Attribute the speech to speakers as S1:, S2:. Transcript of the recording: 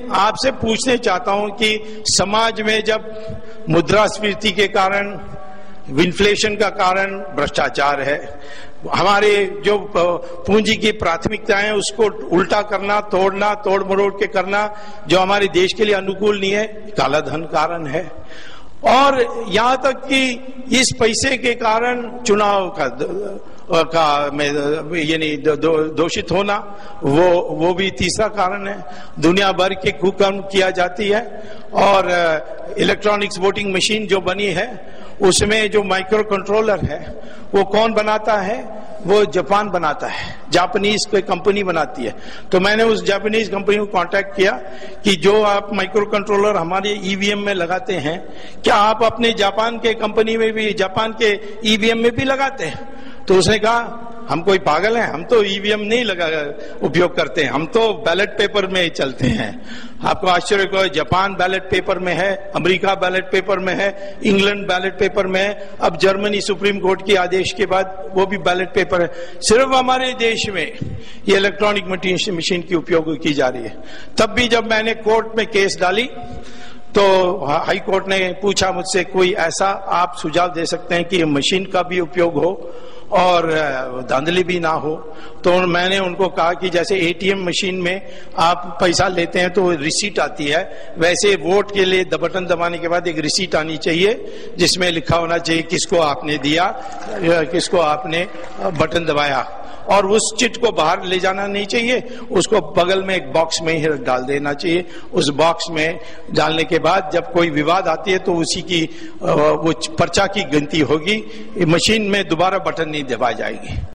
S1: आपसे पूछने चाहता हूं कि समाज में जब मुद्रास्फीति के कारण, इन्फ्लेशन का कारण भ्रष्टाचार है, हमारे जो पूंजी की प्राथमिकताएं हैं उसको उल्टा करना, तोड़ना, तोड़ मरोड़ के करना जो हमारे देश के लिए अनुकूल नहीं है, काला धन कारण है। और यहां तक कि इस पैसे के कारण चुनाव का यानी दोषित होना, वो भी तीसरा कारण है। दुनिया भर के कुकर्म किया जाती है। और इलेक्ट्रॉनिक्स वोटिंग मशीन जो बनी है उसमें जो माइक्रो कंट्रोलर है वो कौन बनाता है? वो जापान बनाता है, जापानीज कोई कंपनी बनाती है। तो मैंने उस जापानीज कंपनी को कांटेक्ट किया कि जो आप माइक्रो कंट्रोलर हमारे ईवीएम में लगाते हैं, क्या आप अपने जापान के कंपनी में भी, जापान के ईवीएम में भी लगाते हैं? तो उसने कहा हम कोई पागल हैं, हम तो ईवीएम नहीं उपयोग करते हैं, हम तो बैलेट पेपर में चलते हैं। आपको आश्चर्य हो, जापान बैलेट पेपर में है, अमेरिका बैलेट पेपर में है, इंग्लैंड बैलेट पेपर में है, अब जर्मनी सुप्रीम कोर्ट के आदेश के बाद वो भी बैलेट पेपर है। सिर्फ हमारे देश में ये इलेक्ट्रॉनिक मशीन की उपयोग की जा रही है। तब भी जब मैंने कोर्ट में केस डाली तो हाई कोर्ट ने पूछा मुझसे, कोई ऐसा आप सुझाव दे सकते हैं कि मशीन का भी उपयोग हो और धांधली भी ना हो? तो मैंने उनको कहा कि जैसे एटीएम मशीन में आप पैसा लेते हैं तो रिसीट आती है, वैसे वोट के लिए बटन दबाने के बाद एक रिसीट आनी चाहिए जिसमें लिखा होना चाहिए किसको आपने दिया, किसको आपने बटन दबाया। और उस चिट को बाहर ले जाना नहीं चाहिए, उसको बगल में एक बॉक्स में ही डाल देना चाहिए। उस बॉक्स में डालने के बाद जब कोई विवाद आती है तो उसी की वो पर्चा की गिनती होगी, मशीन में दोबारा बटन नहीं दबाई जाएगी।